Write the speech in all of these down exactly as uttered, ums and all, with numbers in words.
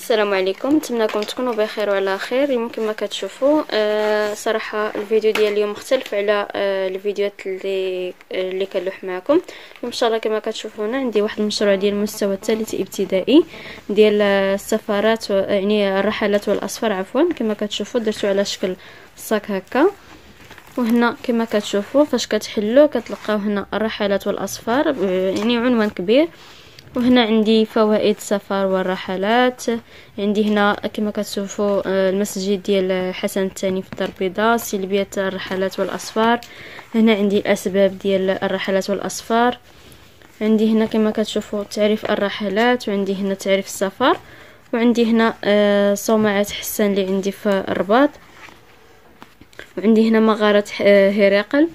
السلام عليكم، نتمنىكم تكونوا بخير وعلى خير. اليوم كما كتشوفوا آه صراحه الفيديو ديال اليوم مختلف على آه الفيديوهات اللي اللي كنلوح معكم. ان شاء الله كما كتشوفوا هنا عندي واحد المشروع ديال المستوى الثالث ابتدائي ديال السفارات، يعني الرحلات والاسفار عفوا. كما كتشوفوا درتو على شكل صاك هكا، وهنا كما كتشوفوا فاش كتحلوا كتلقاو هنا الرحلات والاسفار، يعني عنوان كبير. وهنا عندي فوائد السفر والرحلات. عندي هنا كما كتشوفوا المسجد ديال حسن الثاني في الدار البيضاء، سلبية الرحلات والاسفار. هنا عندي الاسباب ديال الرحلات والاسفار. عندي هنا كما كتشوفوا تعريف الرحلات، وعندي هنا تعريف السفر، وعندي هنا صومعة حسان اللي عندي في الرباط، وعندي هنا مغارة هرقل.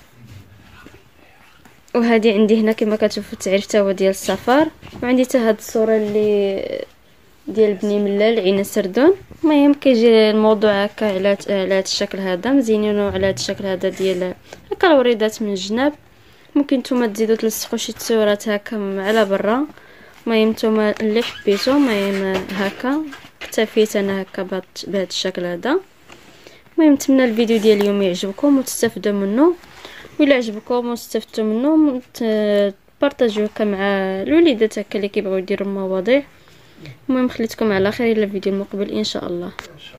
وهذه عندي هنا كما كتشوفوا التعريف تاهو ديال السفر. وعندي حتى هاد الصوره اللي ديال بني ملال عين سردون. المهم كيجي الموضوع هكا على على هذا الشكل هذا، مزينينو على هذا الشكل هذا ديال هكا الوريدات من الجناب. ممكن نتوما تزيدوا تلصقوا شي تصويرات هكا على برا، المهم نتوما اللي حبيتو. المهم هكا اكتفيت انا هكا بهذا الشكل هذا. المهم نتمنى الفيديو ديال اليوم يعجبكم وتستافدوا منه، وإلا عجبكم واستفدتوا منه بارطاجيوه مع الوليدات هكا اللي كيبغيو يديروا المواضيع. المهم خليتكم على خير الى الفيديو المقبل ان شاء الله.